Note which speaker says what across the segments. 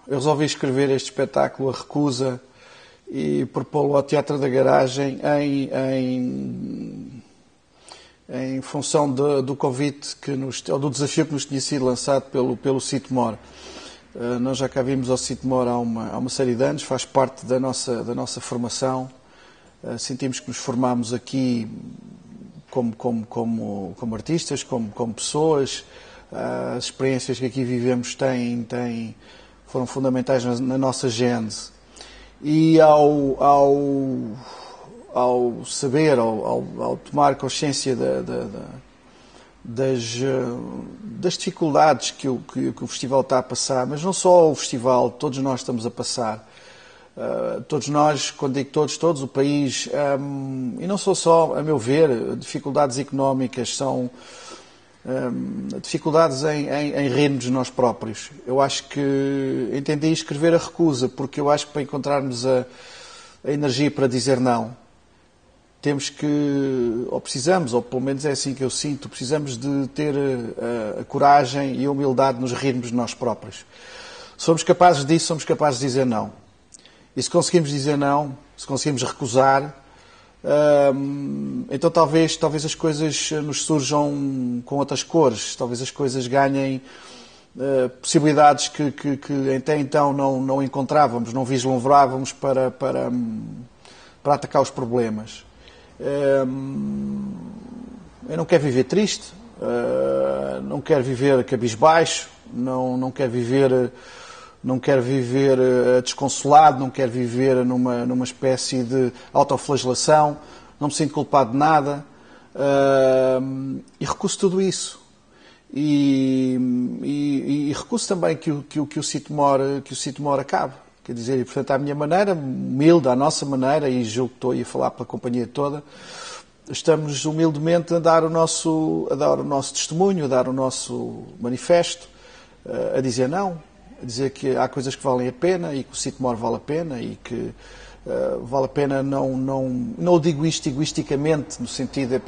Speaker 1: Eu resolvi escrever este espetáculo, A Recusa, e propô-lo ao Teatro da Garagem em função do convite, ou do desafio que nos tinha sido lançado pelo Sitmore. Nós já cá vimos ao Sitmore há uma série de anos, faz parte da nossa formação. Sentimos que nos formámos aqui como artistas, como pessoas. As experiências que aqui vivemos foram fundamentais na nossa gênese. E ao saber, ao tomar consciência das dificuldades que o festival está a passar, mas não só o festival, todos nós estamos a passar. Todos nós, quando digo todos, o país, e não só, a meu ver, dificuldades económicas, são dificuldades em rirmos de nós próprios. Eu acho que entendi escrever A Recusa, porque eu acho que para encontrarmos a energia para dizer não, temos que, ou precisamos, ou pelo menos é assim que eu sinto, precisamos de ter a coragem e a humildade de nos rirmos de nós próprios. Se somos capazes disso, somos capazes de dizer não. E se conseguimos dizer não, se conseguimos recusar, então talvez as coisas nos surjam com outras cores, talvez as coisas ganhem possibilidades que até então não encontrávamos, não vislumbrávamos para atacar os problemas. Eu não quero viver triste, não quero viver cabisbaixo, não quero viver desconsolado, não quero viver numa espécie de autoflagelação, não me sinto culpado de nada, e recuso tudo isso. E recuso também que o Sitmore acabe. Quer dizer, e portanto, à minha maneira, humilde, à nossa maneira, e julgo que estou aí a falar pela companhia toda, estamos humildemente a dar o nosso testemunho, a dar o nosso manifesto, a dizer não, a dizer que há coisas que valem a pena e que o Sitmore vale a pena e que vale a pena não o digo isto egoisticamente, no sentido de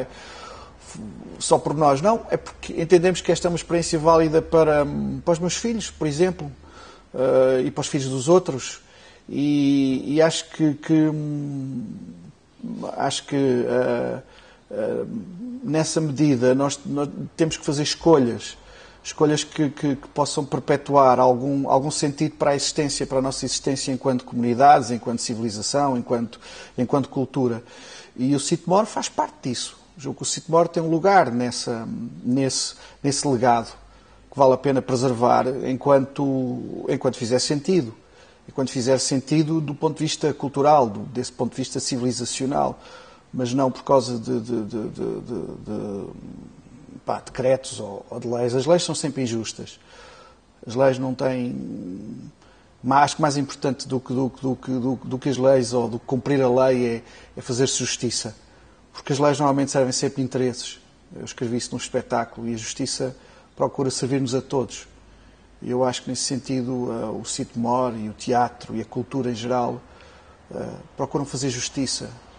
Speaker 1: só por nós, não, é porque entendemos que esta é uma experiência válida para os meus filhos, por exemplo, e para os filhos dos outros, e acho que nessa medida nós temos que fazer escolhas que possam perpetuar algum sentido para a nossa existência enquanto comunidades, enquanto civilização, enquanto cultura. E o Sitmore faz parte disso. Julgo que o Sitmore tem um lugar nesse legado que vale a pena preservar enquanto fizer sentido. Enquanto fizer sentido do ponto de vista cultural, desse ponto de vista civilizacional, mas não por causa de decretos ou de leis. As leis são sempre injustas. As leis não têm... Mas acho que mais importante do que as leis ou do que cumprir a lei é fazer-se justiça. Porque as leis normalmente servem sempre de interesses. Eu escrevi isso num espetáculo e a justiça procura servir-nos a todos. E eu acho que nesse sentido o Sitmore e o teatro e a cultura em geral procuram fazer justiça.